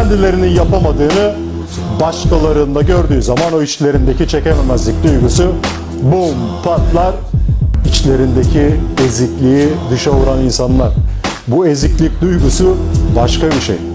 kendilerinin yapamadığını başkalarında gördüğü zaman o içlerindeki çekememezlik duygusu bum patlar. İçlerindeki ezikliği dışa vuran insanlar. Bu eziklik duygusu başka bir şey.